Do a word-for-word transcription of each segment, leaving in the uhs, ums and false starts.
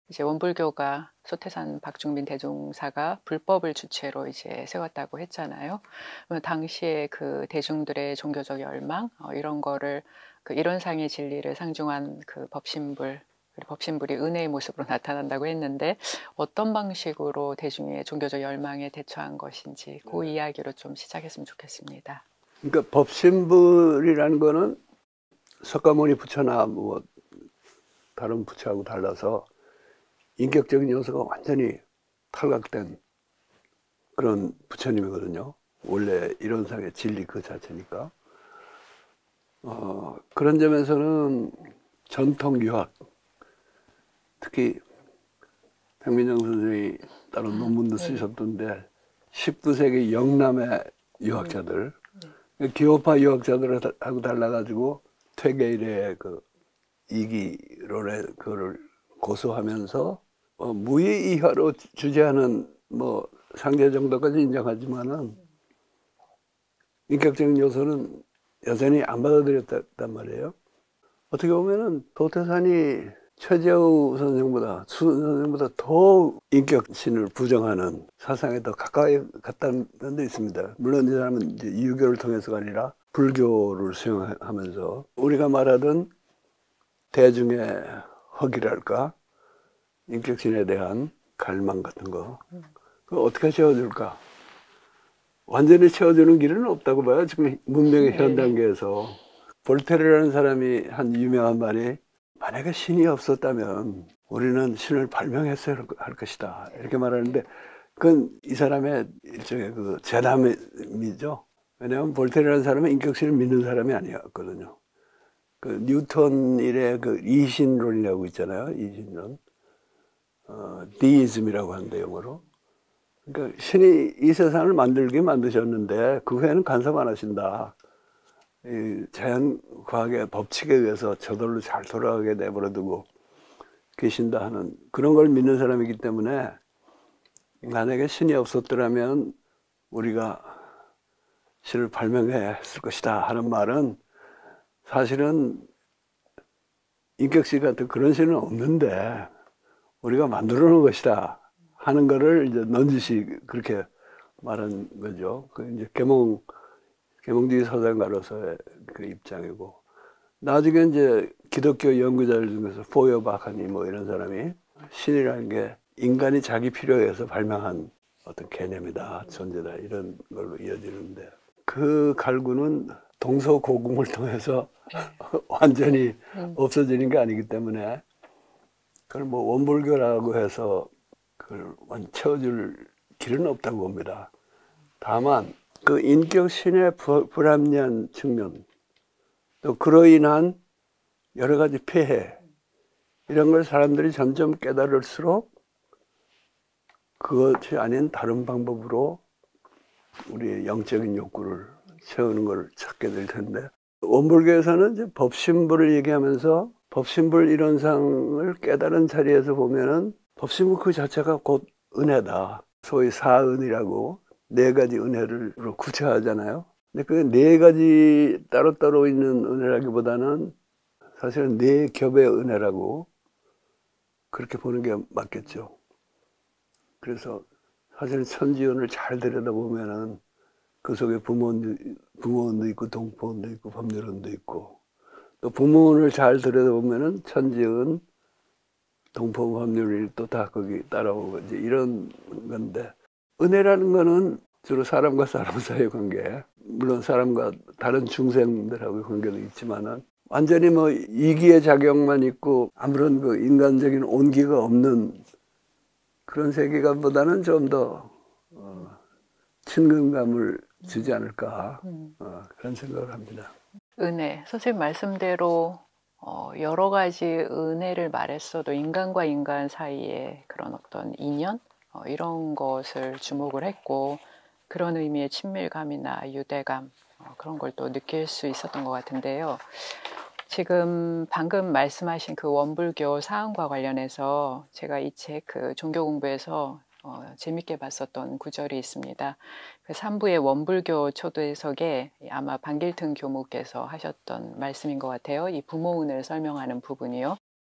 이제 원불교가 소태산 박중빈 대종사가 불법을 주체로 이제 세웠다고 했잖아요. 어 당시에 그 대중들의 종교적 열망 어 이런 거를 그 일원상의 진리를 상중한 그 법신불, 그리고 법신불이 은혜의 모습으로 나타난다고 했는데 어떤 방식으로 대중의 종교적 열망에 대처한 것인지 그 이야기로 좀 시작했으면 좋겠습니다. 그러니까 법신불이라는 거는 석가모니 부처나 뭐 다른 부처하고 달라서 인격적인 요소가 완전히 탈각된 그런 부처님이거든요. 원래 이론상의 진리 그 자체니까. 어, 그런 점에서는 전통 유학, 특히 백민정 선생이 따로 논문도 네. 쓰셨던데 십구 세기 영남의 유학자들, 네. 기호파 유학자들하고 달라가지고 퇴계 이래 그 이기론의 그거를 고수하면서 어, 무의 이하로 주제하는 뭐 상제 정도까지 인정하지만은 인격적인 요소는 여전히 안 받아들였단 말이에요. 어떻게 보면은 도태산이 최재우 선생보다 수 선생보다 더 인격신을 부정하는 사상에 더 가까이 갔다는 데 있습니다. 물론 이 사람은 이제 유교를 통해서가 아니라 불교를 수용하면서 우리가 말하던 대중의 허기랄까 인격신에 대한 갈망 같은 거 그거 어떻게 채워줄까? 완전히 채워주는 길은 없다고 봐요. 지금 문명의 현 단계에서. 볼테르라는 사람이 한 유명한 말이 만약에 신이 없었다면 우리는 신을 발명했어야 할 것이다. 이렇게 말하는데 그건 이 사람의 일종의 그 재담이죠. 왜냐하면 볼테르라는 사람은 인격신을 믿는 사람이 아니었거든요. 그 뉴턴 일의 그 이신론이라고 있잖아요. 이신론. 어, 디이즘이라고 하는데 영어로. 그러니까 신이 이 세상을 만들게 만드셨는데 그 후에는 간섭 안 하신다. 이 자연 과학의 법칙에 의해서 저절로 잘 돌아가게 내버려두고 계신다 하는 그런 걸 믿는 사람이기 때문에 만약에 신이 없었더라면 우리가 신을 발명했을 것이다 하는 말은 사실은 인격신 같은 그런 신은 없는데 우리가 만들어 놓은 것이다 하는 거를 이제 넌지시 그렇게 말한 거죠. 그 이제 계몽 계몽주의 서장가로서의 그 입장이고 나중에 이제 기독교 연구자들 중에서 포여바카니 뭐 이런 사람이 신이라는 게 인간이 자기 필요에 의해서 발명한 어떤 개념이다, 존재다 이런 걸로 이어지는데 그 갈구는 동서고금을 통해서 완전히 없어지는 게 아니기 때문에 그걸 뭐 원불교라고 해서 그걸 완 채워줄 길은 없다고 봅니다. 다만 그 인격신의 불합리한 측면 또 그로 인한 여러 가지 폐해 이런 걸 사람들이 점점 깨달을수록 그것이 아닌 다른 방법으로 우리의 영적인 욕구를 채우는 걸 찾게 될 텐데 원불교에서는 이제 법신불을 얘기하면서 법신불 이론상을 깨달은 자리에서 보면은 법신불 그 자체가 곧 은혜다. 소위 사은이라고 네 가지 은혜를 구체화하잖아요. 근데 그 네 가지 따로따로 있는 은혜라기보다는 사실은 네 겹의 은혜라고 그렇게 보는 게 맞겠죠. 그래서 사실 천지연을 잘 들여다보면은 그 속에 부모원도, 부모원도 있고 동포원도 있고 법률원도 있고 또 부모원을 잘 들여다보면은 천지연, 동포 법률이 또 다 거기 따라오고 이제 이런 건데 은혜라는 거는 주로 사람과 사람 사이의 관계 물론 사람과 다른 중생들하고의 관계도 있지만은 완전히 뭐 이기의 작용만 있고 아무런 그 인간적인 온기가 없는 그런 세계관보다는 좀 더 어, 친근감을 주지 않을까 어, 그런 생각을 합니다. 은혜, 선생님 말씀대로 어, 여러 가지 은혜를 말했어도 인간과 인간 사이의 그런 어떤 인연 어, 이런 것을 주목을 했고 그런 의미의 친밀감이나 유대감 어, 그런 걸 또 느낄 수 있었던 것 같은데요. 지금 방금 말씀하신 그 원불교 사항과 관련해서 제가 이 책 그 종교 공부에서 어, 재밌게 봤었던 구절이 있습니다. 그 삼 부의 원불교 초도해석에 아마 반길튼 교무께서 하셨던 말씀인 것 같아요. 이 부모운을 설명하는 부분이요.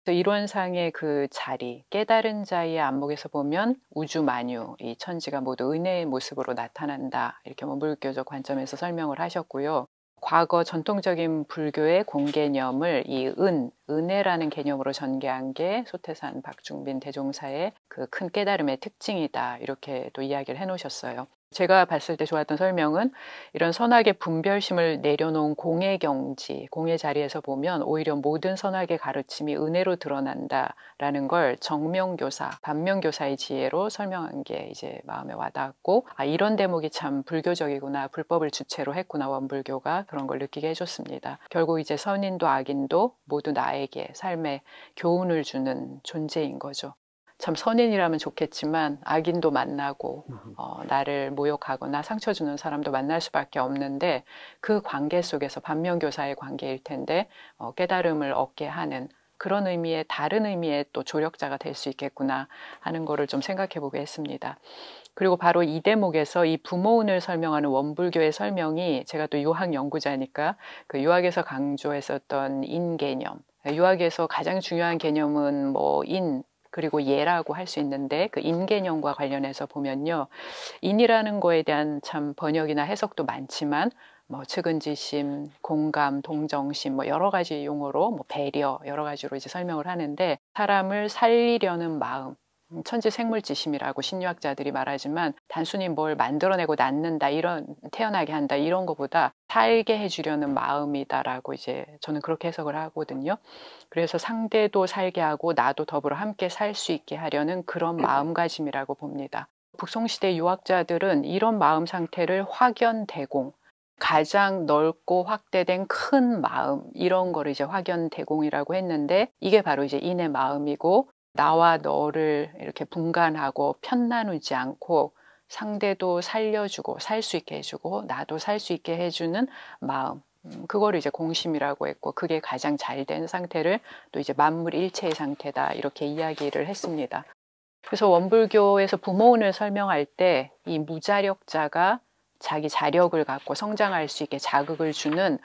이론상의 그 자리, 깨달은 자의 안목에서 보면 우주 만유, 이 천지가 모두 은혜의 모습으로 나타난다. 이렇게 원불교적 관점에서 설명을 하셨고요. 과거 전통적인 불교의 공개념을 이 은, 은혜라는 개념으로 전개한 게 소태산 박중빈 대종사의 그 큰 깨달음의 특징이다. 이렇게 또 이야기를 해놓으셨어요. 제가 봤을 때 좋았던 설명은 이런 선악의 분별심을 내려놓은 공의 경지, 공의 자리에서 보면 오히려 모든 선악의 가르침이 은혜로 드러난다라는 걸 정명교사, 반면교사의 지혜로 설명한 게 이제 마음에 와닿았고, 아, 이런 대목이 참 불교적이구나, 불법을 주체로 했구나, 원불교가 그런 걸 느끼게 해줬습니다. 결국 이제 선인도 악인도 모두 나에게 삶에 교훈을 주는 존재인 거죠. 참 선인이라면 좋겠지만 악인도 만나고 어, 나를 모욕하거나 상처 주는 사람도 만날 수밖에 없는데 그 관계 속에서 반면교사의 관계일 텐데 어, 깨달음을 얻게 하는 그런 의미의 다른 의미의 또 조력자가 될 수 있겠구나 하는 거를 좀 생각해 보게 했습니다. 그리고 바로 이 대목에서 이 부모운을 설명하는 원불교의 설명이 제가 또 유학 연구자니까 그 유학에서 강조했었던 인 개념, 유학에서 가장 중요한 개념은 뭐 인, 그리고 예라고 할 수 있는데 그 인 개념과 관련해서 보면요. 인이라는 거에 대한 참 번역이나 해석도 많지만 뭐 측은지심, 공감, 동정심 뭐 여러 가지 용어로 뭐 배려 여러 가지로 이제 설명을 하는데 사람을 살리려는 마음 천지생물지심이라고 신유학자들이 말하지만 단순히 뭘 만들어내고 낳는다 이런 태어나게 한다 이런 것보다 살게 해주려는 마음이다라고 이제 저는 그렇게 해석을 하거든요. 그래서 상대도 살게 하고 나도 더불어 함께 살 수 있게 하려는 그런 마음가짐이라고 봅니다. 북송시대 유학자들은 이런 마음 상태를 확연대공, 가장 넓고 확대된 큰 마음 이런 거를 이제 확연대공이라고 했는데 이게 바로 이제 인의 마음이고 나와 너를 이렇게 분간하고 편 나누지 않고 상대도 살려주고 살 수 있게 해주고 나도 살 수 있게 해주는 마음 그거를 이제 공심이라고 했고 그게 가장 잘 된 상태를 또 이제 만물일체의 상태다 이렇게 이야기를 했습니다. 그래서 원불교에서 부모운을 설명할 때 이 무자력자가 자기 자력을 갖고 성장할 수 있게 자극을 주는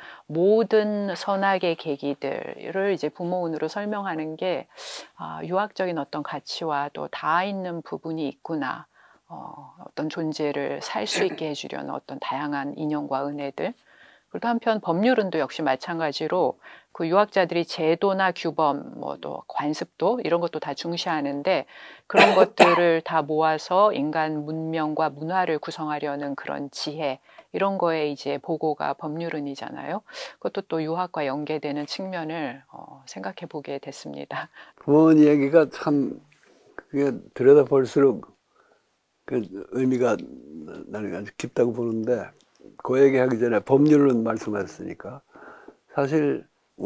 모든 선악의 계기들을 이제 부모운으로 설명하는 게 아, 유학적인 어떤 가치와 또 닿아 있는 부분이 있구나. 어, 어떤 존재를 살 수 있게 해주려는 어떤 다양한 인연과 은혜들. 그리고 한편 법률은도 역시 마찬가지로 그 유학자들이 제도나 규범, 뭐 또 관습도 이런 것도 다 중시하는데 그런 것들을 다 모아서 인간 문명과 문화를 구성하려는 그런 지혜 이런 거에 이제 보고가 법률은이잖아요. 그것도 또 유학과 연계되는 측면을 어, 생각해 보게 됐습니다. 부모님 얘기가 참 그게 들여다볼수록 그 의미가 나는 아주 깊다고 보는데 그 얘기하기 전에 법률은 말씀하셨으니까 사실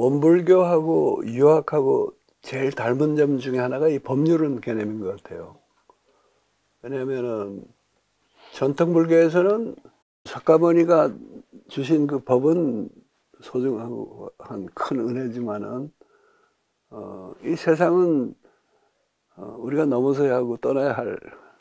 원불교하고 유학하고 제일 닮은 점 중에 하나가 이 법률은 개념인 것 같아요. 왜냐하면은 전통 불교에서는 석가모니가 주신 그 법은 소중하고 한 큰 은혜지만은 어, 이 세상은 어, 우리가 넘어서야 하고 떠나야 할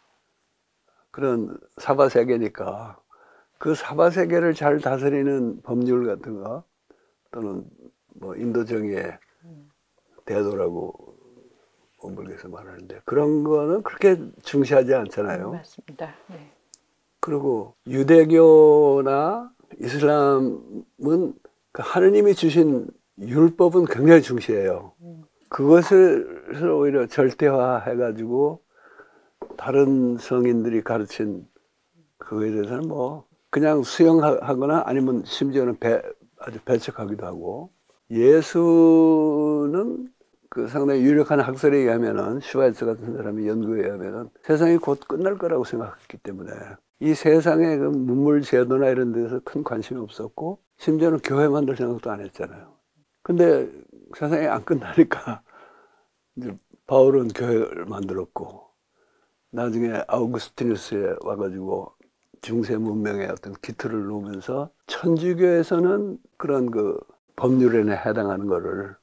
그런 사바세계니까 그 사바세계를 잘 다스리는 법률 같은 거 또는 뭐 인도정의의 대도라고 원불교에서 말하는데 그런 거는 그렇게 중시하지 않잖아요. 음, 맞습니다. 네. 그리고 유대교나 이슬람은 그 하느님이 주신 율법은 굉장히 중시해요. 음. 그것을 오히려 절대화해가지고 다른 성인들이 가르친 그거에 대해서는 뭐 그냥 수용하거나 아니면 심지어는 배, 아주 배척하기도 하고 예수는 그 상당히 유력한 학설에 의하면은 슈바이츠 같은 사람이 연구에 의하면은 세상이 곧 끝날 거라고 생각했기 때문에 이 세상의 그 문물 제도나 이런 데서 큰 관심이 없었고 심지어는 교회 만들 생각도 안 했잖아요. 근데 세상이 안 끝나니까 이제 바울은 교회를 만들었고 나중에 아우구스티누스에 와가지고 중세 문명의 어떤 기틀을 놓으면서 천주교에서는 그런 그 법률에 해당하는 거를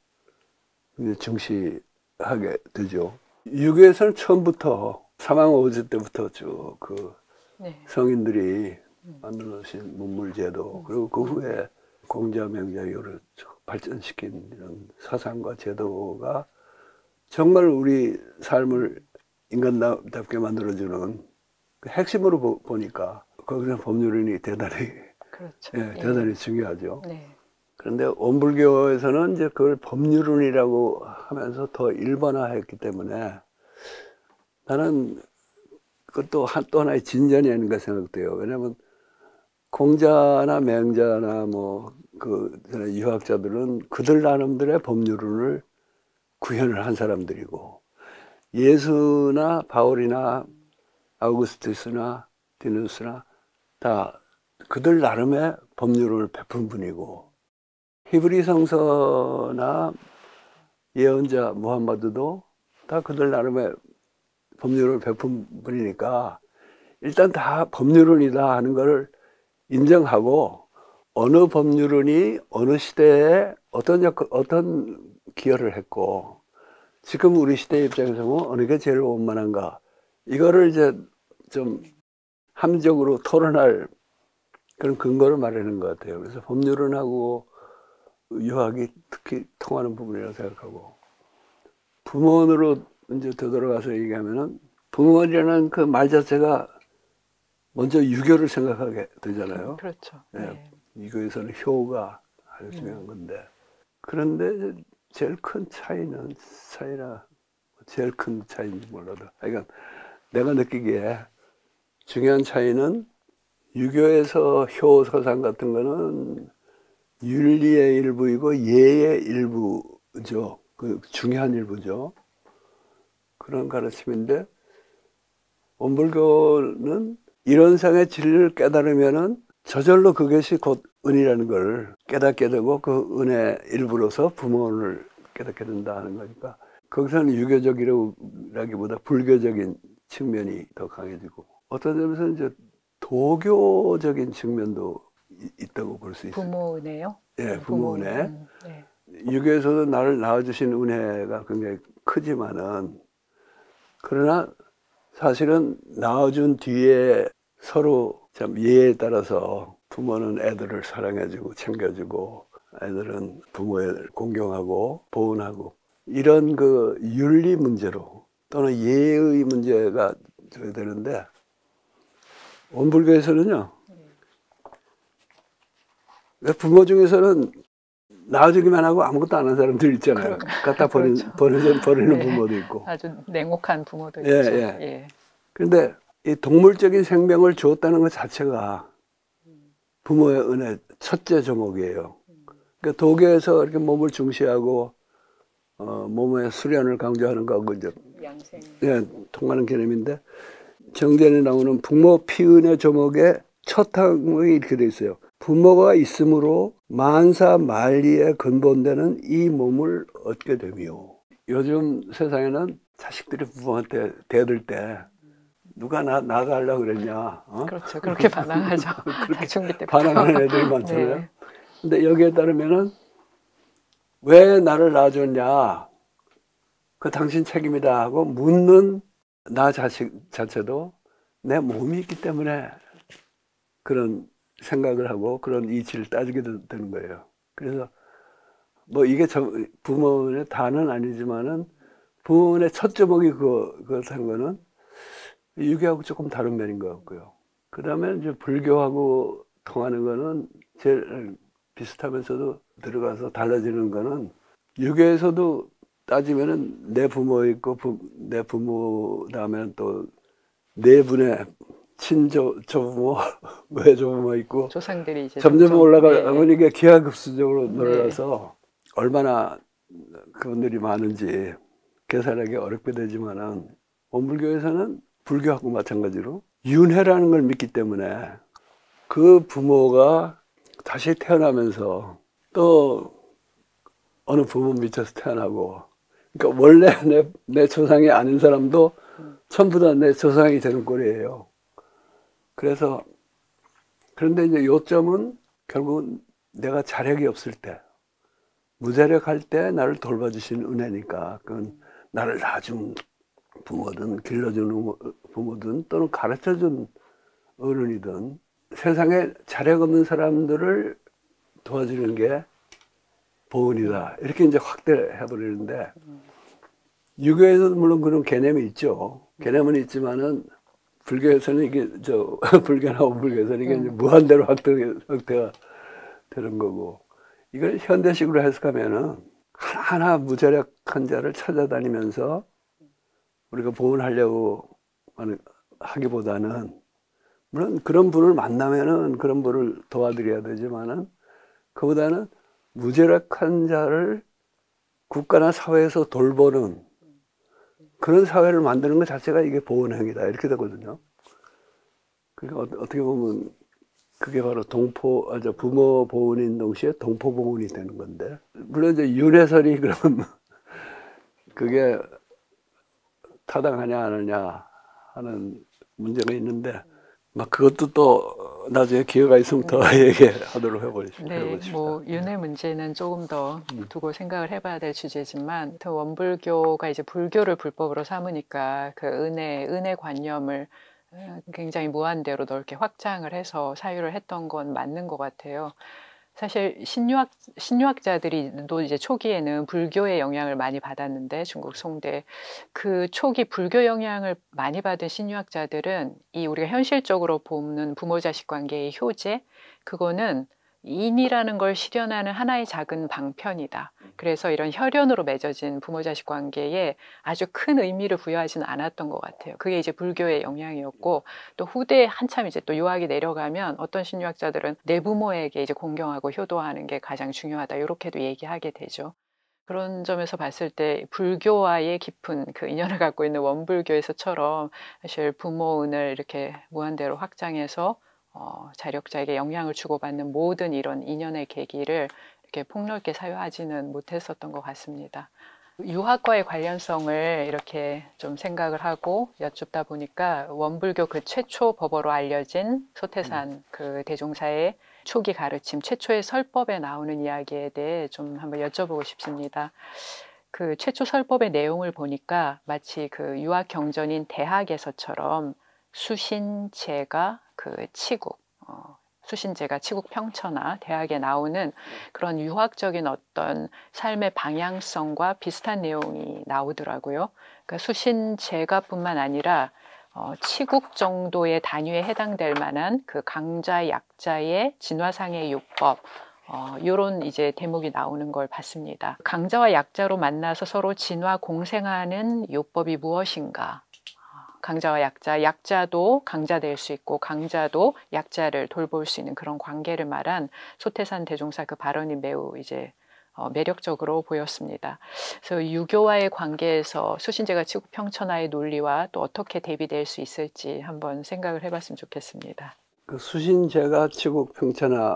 중시하게 되죠. 유교에서는 처음부터 사망오제 때부터 쭉 그 네. 성인들이 만들어놓으신 문물제도 그리고 그 후에 공자, 명자, 요를 발전시킨 이런 사상과 제도가 정말 우리 삶을 인간답게 만들어주는 그 핵심으로 보, 보니까 거기서 법률론이 대단히 그렇죠. 예, 예. 대단히 중요하죠. 네. 그런데 원불교에서는 이제 그걸 법률론이라고 하면서 더 일반화했기 때문에 나는 그것도 한, 또 하나의 진전이 아닌가 생각돼요. 왜냐하면 공자나 맹자나 뭐 그 유학자들은 그들 나름대로의 법률론을 구현을 한 사람들이고, 예수나 바울이나 아우구스투스나 디누스나 다 그들 나름의 법률론을 베푼 분이고, 히브리 성서나 예언자 무함마드도 다 그들 나름의 법률론을 베푼 분이니까 일단 다 법률론이다 하는 것을 인정하고, 어느 법률론이 어느 시대에 어떤 역, 어떤 기여를 했고 지금 우리 시대 입장에서 보면 어느 게 제일 원만한가, 이거를 이제 좀 합리적으로 토론할 그런 근거를 마련하는 것 같아요. 그래서 법률론하고 유학이 특히 통하는 부분이라고 생각하고, 부모원으로 이제 되돌아가서 얘기하면은, 부모원이라는 그 말 자체가 먼저 유교를 생각하게 되잖아요. 그렇죠. 예, 네. 유교에서는 효가 아주 중요한 건데, 그런데 제일 큰 차이는, 차이나 제일 큰 차이인지 몰라도, 그러니까 내가 느끼기에 중요한 차이는, 유교에서 효 서상 같은 거는 윤리의 일부이고 예의 일부죠. 그 중요한 일부죠. 그런 가르침인데, 원불교는 이런 상의 진리를 깨달으면은 저절로 그것이 곧 은이라는 걸 깨닫게 되고, 그 은의 일부로서 부모를 깨닫게 된다 하는 거니까, 거기서는 유교적이라기보다 불교적인 측면이 더 강해지고, 어떤 점에서는 이제 도교적인 측면도 있다고 볼 수 있어요. 부모 은혜요? 예, 부모 은혜. 음, 네. 유교에서도 나를 낳아주신 은혜가 굉장히 크지만은, 그러나 사실은 낳아준 뒤에 서로 참 예에 따라서, 부모는 애들을 사랑해주고 챙겨주고, 애들은 부모를 공경하고 보훈하고, 이런 그 윤리 문제로 또는 예의 문제가 돼야 되는데, 원불교에서는요, 부모 중에서는 낳아주기만 하고 아무것도 안 하는 사람들 있잖아요. 갖다 버리는, 그렇죠. 버리는, 버리는 네. 부모도 있고. 아주 냉혹한 부모도 예, 있죠. 예. 예. 그런데 이 동물적인 생명을 주었다는 것 자체가 부모의 은혜 첫째 종목이에요. 그러니까 도교에서 이렇게 몸을 중시하고 어, 몸의 수련을 강조하는 거하고 이제 양생. 예, 통하는 개념인데, 정전에 나오는 부모 피은의 조목에 첫 항목이 이렇게 돼 있어요. 부모가 있으므로 만사 만리에 근본되는 이 몸을 얻게 되며. 요즘 세상에는 자식들이 부모한테 대들 때 누가 나, 나가 하려고 그랬냐, 어? 그렇죠. 그렇게 반항하죠. 그렇게 사춘기 때부터. 반항하는 애들이 많잖아요. 네. 근데 여기에 따르면은, 왜 나를 낳아줬냐, 그 당신 책임이다 하고 묻는 나 자식 자체도 내 몸이 있기 때문에 그런 생각을 하고 그런 이치를 따지게 되는 거예요. 그래서 뭐 이게 부모의 다는 아니지만은, 부모의 첫 조목이 그거, 그렇다는 거는 유교하고 조금 다른 면인 것 같고요. 그 다음에 이제 불교하고 통하는 거는 제일 비슷하면서도 들어가서 달라지는 거는, 유교에서도 따지면은 내 부모 있고, 부, 내 부모 다음에 또 네 분의 친조 조부모, 외조부모 있고, 조상들이 이제 점점 올라가면 네. 이게 기하급수적으로 네. 늘어나서 얼마나 그분들이 많은지 계산하기 어렵게 되지만은, 원불교에서는 불교하고 마찬가지로 윤회라는 걸 믿기 때문에 그 부모가 다시 태어나면서 또 어느 부모 밑에서 태어나고, 그러니까 원래 내, 내 조상이 아닌 사람도 전부 다 내 조상이 되는 꼴이에요. 그래서, 그런데 이제 요점은 결국은 내가 자력이 없을 때, 무자력할 때 나를 돌봐주신 은혜니까, 그건 나를 낳아준 부모든 길러준 부모든 또는 가르쳐준 어른이든, 세상에 자력 없는 사람들을 도와주는 게 보은이다, 이렇게 이제 확대해버리는데, 유교에서도 물론 그런 개념이 있죠. 개념은 있지만은 불교에서는 이게 저 불교나 원불교에서는 이게 이제 음. 무한대로 확대, 확대가 되는 거고, 이걸 현대식으로 해석하면은 하나하나 무자력한 자를 찾아다니면서 우리가 보훈하려고 하는, 하기보다는, 물론 그런 분을 만나면은 그런 분을 도와드려야 되지만은, 그보다는 무자력한 자를 국가나 사회에서 돌보는 그런 사회를 만드는 것 자체가 이게 보훈행위다, 이렇게 되거든요. 그러니까 어떻게 보면 그게 바로 동포, 아, 저 부모 보훈인 동시에 동포 보훈이 되는 건데, 물론 이제 윤회설이 그러면 그게 타당하냐 안 하냐 하는 문제가 있는데, 막 그것도 또 나중에 기회가 있으면 더 얘기하도록 해보십시오. 네, 뭐 윤회 문제는 조금 더 두고 생각을 해봐야 될 주제지만, 원불교가 이제 불교를 불법으로 삼으니까 그 은혜, 은혜 관념을 굉장히 무한대로 넓게 확장을 해서 사유를 했던 건 맞는 것 같아요. 사실 신유학 신유학자들이도 이제 초기에는 불교의 영향을 많이 받았는데, 중국 송대 그 초기 불교 영향을 많이 받은 신유학자들은 이 우리가 현실적으로 보는 부모 자식 관계의 효제, 그거는 인이라는 걸 실현하는 하나의 작은 방편이다. 그래서 이런 혈연으로 맺어진 부모 자식 관계에 아주 큰 의미를 부여하지는 않았던 것 같아요. 그게 이제 불교의 영향이었고, 또 후대에 한참 이제 또 유학이 내려가면 어떤 신유학자들은 내 부모에게 이제 공경하고 효도하는 게 가장 중요하다, 이렇게도 얘기하게 되죠. 그런 점에서 봤을 때 불교와의 깊은 그 인연을 갖고 있는 원불교에서처럼 사실 부모은을 이렇게 무한대로 확장해서 어, 자력자에게 영향을 주고받는 모든 이런 인연의 계기를 이렇게 폭넓게 사유하지는 못했었던 것 같습니다. 유학과의 관련성을 이렇게 좀 생각을 하고 여쭙다 보니까 원불교 그 최초 법어로 알려진 소태산 그 대종사의 초기 가르침, 최초의 설법에 나오는 이야기에 대해 좀 한번 여쭤보고 싶습니다. 그 최초 설법의 내용을 보니까 마치 그 유학 경전인 대학에서처럼 수신제가 그 치국, 어, 수신제가 치국 평처나 대학에 나오는 그런 유학적인 어떤 삶의 방향성과 비슷한 내용이 나오더라고요. 그러니까 수신제가뿐만 아니라 어, 치국 정도의 단위에 해당될 만한 그 강자 약자의 진화상의 요법, 어, 이런 이제 대목이 나오는 걸 봤습니다. 강자와 약자로 만나서 서로 진화 공생하는 요법이 무엇인가? 강자와 약자, 약자도 강자 될 수 있고 강자도 약자를 돌볼 수 있는 그런 관계를 말한 소태산 대종사 그 발언이 매우 이제 어, 매력적으로 보였습니다. 그래서 유교와의 관계에서 수신제가 치국 평천하의 논리와 또 어떻게 대비될 수 있을지 한번 생각을 해봤으면 좋겠습니다. 그 수신제가 치국 평천하라는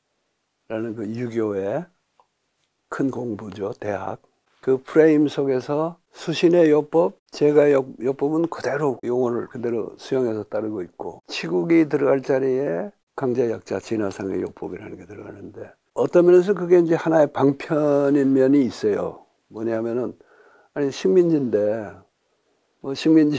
그 유교의 큰 공부죠, 대학. 그 프레임 속에서 수신의 요법, 제가 요법은 그대로 용어를 그대로 수용해서 따르고 있고, 치국이 들어갈 자리에 강자, 약자, 진화상의 요법이라는 게 들어가는데, 어떤 면에서 그게 이제 하나의 방편인 면이 있어요. 뭐냐면은, 아니, 식민지인데, 뭐 식민지,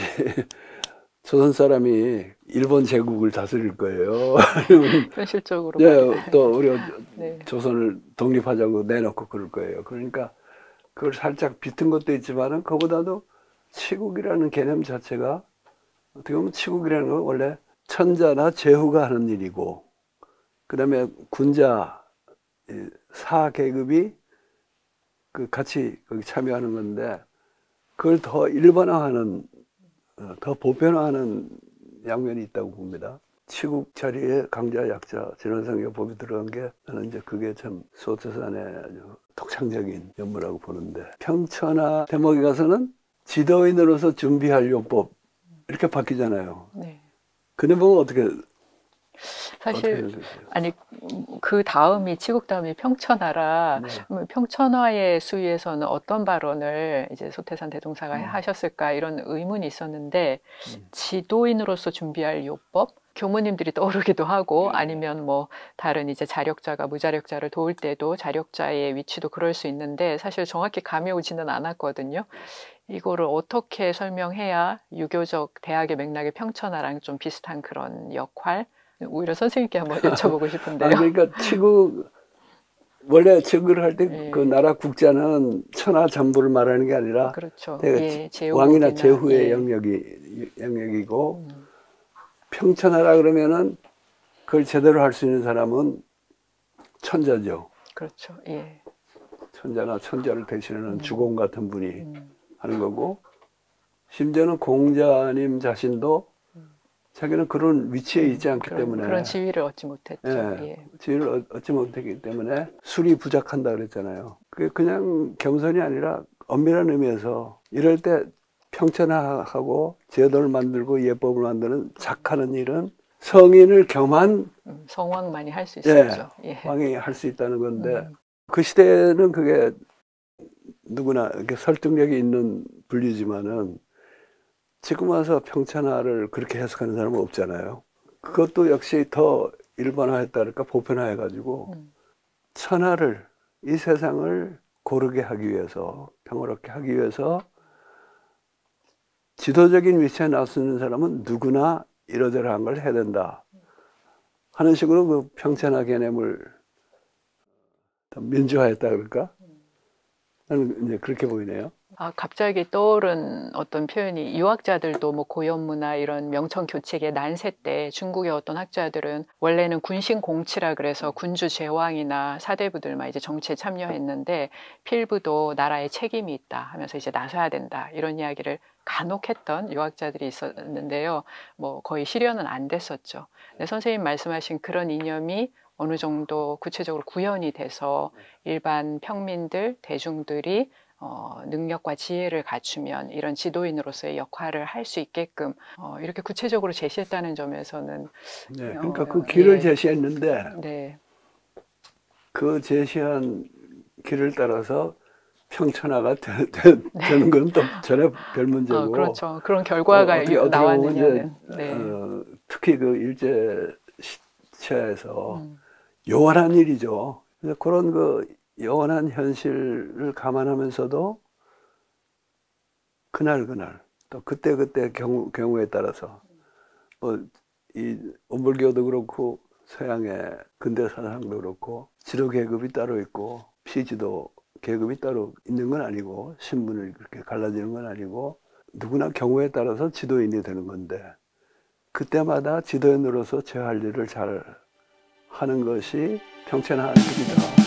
조선 사람이 일본 제국을 다스릴 거예요. 현실적으로. 네, 또 우리가 네. 조선을 독립하자고 내놓고 그럴 거예요. 그러니까 그걸 살짝 비튼 것도 있지만은 그보다도 치국이라는 개념 자체가, 어떻게 보면 치국이라는 건 원래 천자나 제후가 하는 일이고, 그 다음에 군자 사 계급이 그 같이 거기 참여하는 건데, 그걸 더 일반화하는, 더 보편화하는 양면이 있다고 봅니다. 치국 자리에 강자, 약자, 진화상의 법이 들어간 게, 저는 이제 그게 참 소태산의 아주 독창적인 연무라고 보는데, 평천하 대목에 가서는 지도인으로서 준비할 요법, 이렇게 바뀌잖아요. 네. 그 대목은 어떻게, 사실 어떻게 아니 그 다음이 치국 다음이 평천하라. 네. 평천하의 수위에서는 어떤 발언을 이제 소태산 대종사가 음. 하셨을까, 이런 의문이 있었는데, 음. 지도인으로서 준비할 요법, 교무님들이 떠오르기도 하고, 아니면 뭐 다른 이제 자력자가 무자력자를 도울 때도 자력자의 위치도 그럴 수 있는데, 사실 정확히 감이 오지는 않았거든요. 이거를 어떻게 설명해야 유교적 대학의 맥락의 평천하랑 좀 비슷한 그런 역할, 오히려 선생님께 한번 여쭤보고 싶은데요. 아, 그러니까 치국, 원래 증거를 할 때 그 예. 나라 국자는 천하 전부를 말하는 게 아니라 그렇죠. 내가 예, 왕이나 제후국이나, 제후의 예. 영역이 영역이고 음, 평천하라 그러면은 그걸 제대로 할 수 있는 사람은 천자죠. 그렇죠. 예. 천자나 천자를 대신하는 음. 주공 같은 분이 음, 하는 거고, 심지어는 공자님 자신도 자기는 그런 위치에 있지 않기 그런, 때문에 그런 지위를 얻지 못했죠. 예, 예. 지위를 얻- 얻지 못했기 때문에 술이 부족한다 그랬잖아요. 그게 그냥 겸손이 아니라 엄밀한 의미에서 이럴 때 평천하고 제도를 만들고 예법을 만드는 작하는 일은 성인을 겸한 음, 성왕만이 할 수 예, 있었죠. 예. 왕이 할 수 있다는 건데 음, 그 시대에는 그게 누구나 이렇게 설득력이 있는 분류지만은 지금 와서 평천하를 그렇게 해석하는 사람은 없잖아요. 그것도 역시 더 일반화했다 그럴까 보편화해가지고 음, 천하를 이 세상을 고르게 하기 위해서 평화롭게 하기 위해서 지도적인 위치에 나서는 사람은 누구나 이러저러한 걸 해야 된다 하는 식으로 그 평천하 개념을 민주화했다 그럴까? 나는 이제 그렇게 보이네요. 아, 갑자기 떠오른 어떤 표현이, 유학자들도 뭐 고연무나 이런 명청 교책의 난세 때 중국의 어떤 학자들은 원래는 군신 공치라 그래서 군주 제왕이나 사대부들만 이제 정치에 참여했는데 필부도 나라에 책임이 있다 하면서 이제 나서야 된다 이런 이야기를 간혹 했던 유학자들이 있었는데요. 뭐 거의 실현은 안 됐었죠. 근데 선생님 말씀하신 그런 이념이 어느 정도 구체적으로 구현이 돼서 일반 평민들, 대중들이 어, 능력과 지혜를 갖추면 이런 지도인으로서의 역할을 할 수 있게끔 어, 이렇게 구체적으로 제시했다는 점에서는 네, 어, 그러니까 그 길을 예, 제시했는데 네, 그 제시한 길을 따라서 평천하가 되, 되, 되는 건 또 전혀 별 문제고 어, 그렇죠. 그런 어, 결과가 어떻게 어떻게 보면 이제 나왔느냐는 네, 어, 특히 그 일제 시체에서 음, 요원한 일이죠. 그래서 그런 그 요원한 현실을 감안하면서도 그날 그날 또 그때 그때 경우 경우에 따라서 뭐 이 온불교도 그렇고 서양의 근대 사상도 그렇고 지도 계급이 따로 있고 피지도 계급이 따로 있는 건 아니고 신분을 그렇게 갈라지는 건 아니고 누구나 경우에 따라서 지도인이 되는 건데 그때마다 지도인으로서 제 할 일을 잘 하는 것이 평천하한 일이다.